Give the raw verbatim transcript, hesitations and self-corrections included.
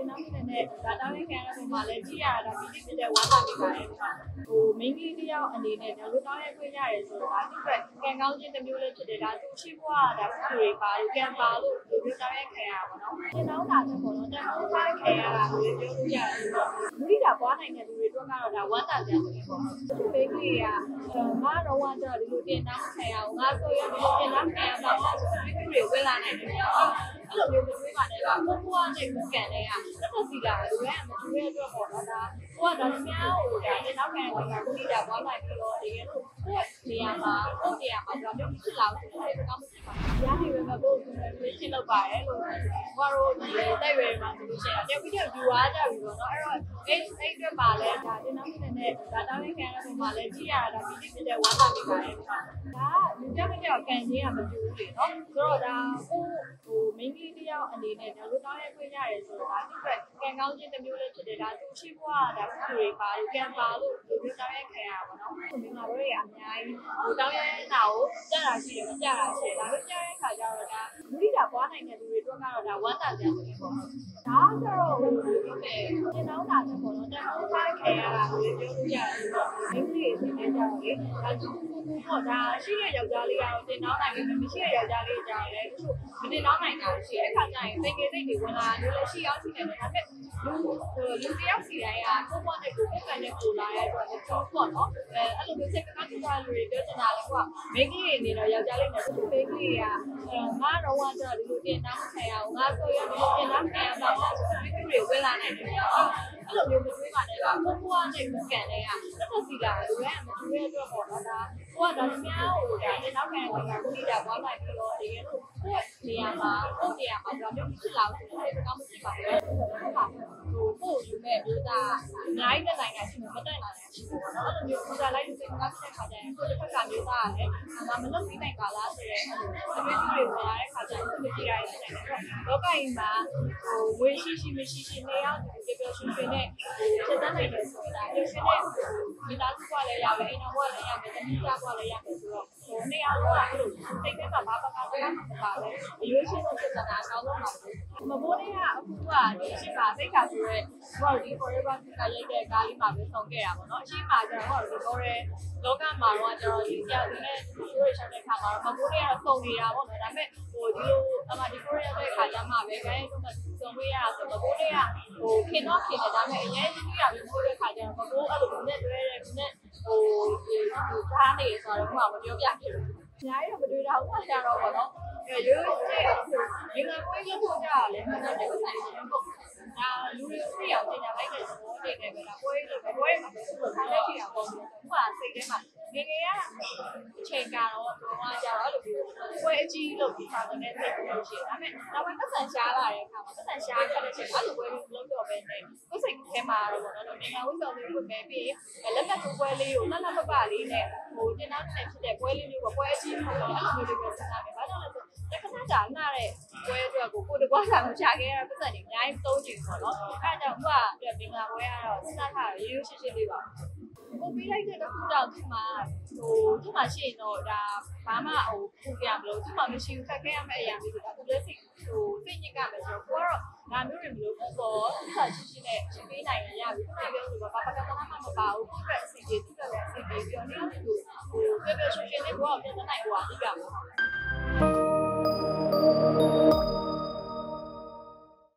တင်နောက်နေနဲ့ဒါတောင်းရခံရတဲ့မှာလည်းကြည့်ရတာဒီဒီဖြစ်တဲ့ဝမ်းသာနေပါတယ်ဟို main ကလေးတယောက်အနေနဲ့ဒါလိုတောင်းရခွင့်ရတယ်ဆိုတော့ဒါဒီအတွက်ကံကောင်းခြင်းတစ်မျိုးလေးဖြစ်တယ်ဒါသူရှိဘွားဒါသူတွေပါလို့ကံပါလို့ဒီလိုတောင်းရခံရပါတော့တင်နောက်တာတဲ့ပေါ့နော်တင်နောက်ထားခံရတာကိုပြောလို့ရတယ်ဆိုတော့လူကြီးတာပွားနိုင်တဲ့လူတွေအတွက်ကတော့ဒါဝမ်းသာတယ်ဆိုရင်ပေါ့ဒီဘေးကလေးကငါတော့ဝမ်းကြဒီလိုတင်နောက်ခံရအောင်ငါဆိုရဒီလိုတင်နောက်ခံရမှာလားဆိုတော့ဒီလိုတွေဝင်လာနိုင်တယ်အဲ့လိုမျိုးမတွေးပါနဲ့ကကိုဘွားနဲ့ကိုကန်တွေကတက်တက်စီလာလူတွေကမတူတဲ့အတွက်ပေါ့နော်ဒါကိုကဒါများဟိုဒါတင်နောက်ခံရတာကိုကြီးတာပွားနိုင်ပြီးတော့တကယ်လို့ကိုယ့်နေရာမှာကိုယ့်နေရာမှာဒါမျိုးဖြစ်လာလို့ဆိုတော့ကောင်းမှုဖြစ်ပါရားနေပဲမဖို့ကိုယ်ရှင်းလုပ်ပါရဲ့လို့ဘာလို့ဒီတိုက်ရွယ်မှာဆိုလို့ရှိရင်တယောက်ပြီးတယောက်ယူသွားကြပြီပေါ့နော်အဲ့တော့အဲ့အဲ့အတွက်ပါလဲဒါတင်နောက်နေနဲ့ဒါတောင်းရခံရတဲ့မှာလဲကြည့်ရတာဒီဒီဖြစ်တဲ့ဝမ်းသာနေပါတယ်ဒါကလူတစ်ယောက်တစ်ယောက်ကန်ချင်းကမတူဘူးလေနော်ဆိုတော့ဒါကိုဟို main ကလေးတယောက်အနေနဲ့ဒါလိုတောင်းရခွင့်ရတယ်ဆိုတော့ဒါဒီအတွက်ကံကောင်းခြင်းတစ်မျိုးလေးဖြစ်တယ်ဒါသူရှိဘွားဒါသူတွေပါလို့ကံပါလို့ဒီလိုတောင်းရခံရပါတော့ဒီမှာတို့ရအများကြီးဟိုတောင်းရတာကိုကြားတာရှိတယ်မကြားတာရှိတယ်ဒါလို့ကြားတဲ့ခါကျတော့ဒါလူကြီးတာပွားနိုင်တဲ့လူတွေအတွက်ကတော့ဒါဝမ်းသာတယ်ဆိုရင်ပေါ့ဒါကျတော့ဟိုဒီမဲ့တင်နောက်တာတဲ့ပေါ့နော်တင်နောက်ထားခံရတာကိုပြောလို့ရတယ်ဆိုတော့မိန်းကလေးတွေနေကြတော့လေဒါသူပေါ့ဒါရှိတဲ့ယောက်ျားလေးကတော့တင်နောက်နိုင်တယ်မရှိတဲ့ယောက်ျားလေးကြောင့်လည်းသူမတင်နောက်နိုင်တာရှိတဲ့အခါကျရင်သင်္ကေတတွေဝင်လာတယ်လည်းရှိအောင်ရှိတယ်ဒါပေမဲ့လူလူတယောက်စီတိုင်းကကိုယ့်ဘဝနဲ့ကိုယ်ကိုယ်နဲ့ကိုယ်လာတဲ့အတွက်လည်းတော့ပေါ့နော်အဲအဲ့လိုမျိုးစိတ်ကကတူတာလူတွေပြောချင်တာလည်းကွာမိန်းကလေးတွေနေတော့ယောက်ျားလေးနဲ့သူမိန်းကလေးကငါတော့ဝါကြတော့ဒီလိုတင်နောက်ခံရအောင်ငါဆိုရဒီလိုတင်နောက်ခံရမှာလားဆိုတော့မိန်းကလေးတွေဝင်လာနိုင်တယ်အဲ့လိုမျိုးမတွေးပါနဲ့ကကိုယ့်ဘဝနဲ့ကိုယ်ကန်တွေကတက်တက်စီလာလူတွေကမတူတဲ့အတွက်ပေါ့နော်ဒါကိုကဒါများဟိုဒါတင်နောက်ခံရတာကိုကြီးတာပွားနိုင်ပြီးတော့တကယ်လို့ကိုယ့်နေရာမှာကိုယ့်နေရာမှာဒါမျိုးဖြစ်လာလို့ဆိုတော့ကောင်းမှုဖြစ်ပါတယ်ဟုတ်ပါဟိုပို့ယူမဲ့မျိုးသားအများကြီးတဲ့နိုင်ငံရှိမှမတက်လာတဲ့ရှိပေါ့နော်အဲ့လိုမျိုးမျိုးသားလိုက်စိတ်ကားဖြစ်တဲ့ခါကျရင်ကိုယ့်တစ်ဖက်ကမျိုးသားကလည်းငါမလုပ်ပြီးနိုင်ပါလားဆိုတဲ့အဲ့လိုအတွေ့အကြုံတွေဝင်လာတဲ့ခါကျရင်သူ့မကြည့်ရတဲ့ဖြစ်နိုင်တယ်လောကကြီးမှာဟိုဝေရှိရှိမရှိရှိနေရဒီပြောရှင်ရှင်နဲ့ဟိုချက်တန်းနိုင်တယ်ဆိုတာပြောရှင်နဲ့မိသားစုကလည်းရမယ်အိမ်တော်ကလည်းရမယ်တတိယကလည်းရမယ်ဆိုတော့ဟိုနေရာတော့အဲ့လိုစိတ်ထဲမှာဘာပါကားတော့မပါလဲအရွေးရှင်တဲ့စကားအကောင်းဆုံးပါမဘိုးလေးကအခုကဒီရှိပါစိတ်ကဆိုရဲဟိုဒီ forever ကရိုက်တဲ့ကားလေးမှာပဲဆုံးခဲ့ရပါတော့အရှိမှကျတော့ဟိုဒီတော့ရဲလောကမှာတော့ကျတော့ဒီကြောက်နေတဲ့ရှိရရှောင်းတဲ့ခါမှာတော့မဘိုးလေးကတော့စုံနေတာပေါ့နော်ဒါပေမဲ့ဟိုဒီလိုအမဒီ forever တဲ့ခါကျမှပဲခိုင်းတော့စုံဝေးရဆိုမဘိုးလေးကဟိုခင်တော့ခင်တယ်ဒါပေမဲ့အရင်ကြီးရပြီးမိုးတဲ့ခါကျတော့မဘိုးအဲ့လိုနဲ့တွဲတဲ့နဲ့ဟိုဒီဓာတ်နေဆိုတော့ဟိုကမပြောပြဖြစ်ဘူးအများကြီးတော့မတွေ့တာဟုတ်တာတော့ပေါ့နော်အဲရိုးရိုးတဲ့ဒီငါကိုရုပ်ဖို့ကြရလဲမနေ့ကဆိုင်နေပေါ့ဒါလူတွေပြအောင်တင်ကြလိုက်တဲ့သဘောတွေနဲ့ပဲလားကိုယ်လိုပဲကိုယ်မှာပဲသူ့ကိုထားလက်ရှိအောင်ပေါ့ဟိုကစိတ်ထဲမှာငငယ်ကအချိန်ကတော့တော့ကြတော့အဲ့လိုမျိုးကိုယ်အကြီးလို့ဒီထားတဲ့စိတ်မျိုးရှိတယ်ဒါပေမဲ့နောက်ပိုင်းပတ်စံရှားလာတဲ့အခါမှာပတ်စံရှားခဲ့တဲ့ချိန်အဲ့လိုပွဲလေးလုံးတော့ပဲနေကိုယ်စိတ်ထဲမှာတော့ပေါ့နော်ငငယ်ဝိစုံလေးကိုပဲပြီးလက်သက်ပွဲလေးကိုလှလှပပလေးနဲ့ဟိုတင်နောက်နဲ့ဖြစ်တဲ့ပွဲလေးမျိုးပေါ့ပွဲအကြီးပေါ့အဲ့လိုမျိုးလေးပဲစဉ်းစားနေဘာလို့လဲဆိုတက္ကသတာနားတဲ့ပွဲအတွက်ကိုကိုတကွာဆောင်ချခဲ့ရတဲ့ပတ်စံတွေအများကြီးသုံးကြည့်ပေါ့နော်အဲဒါကြောင့်အခုကမင်္ဂလာပွဲကတော့စဉ်းစားထားရိုးရိုးရှင်းရှင်းလေးပါကိုပေးလိုက်တဲ့တစ်ခုတော့ဒီမှာဟိုဒီမှာရှိရင်တော့ဒါဘာမှဟိုပူကြမလို့ဒီမှာမရှိဘူးခက်ခဲရမယ့်အရာမျိုးဆိုတာသူလည်းစိတ်ဟိုစိတ်ညစ်ကမယ်ဆိုတော့ကိုကတော့ဒါမျိုးတွေမလို့ကိုတော့ဒီကရှင်းရှင်းနဲ့ရှင်းပေးနိုင်ရင်ရပြီဒီလိုဆိုတော့ဘာပကတနာမှမပါဘူးကိုယ့်အတွက်အစီအစဉ်သူ့အတွက်အစီအစဉ်ပြီးတော့နေရာမျိုးဟိုပြောပြောရှင်းရှင်းလေးကိုတော့ပြန်နိုင်ဟိုအဓိက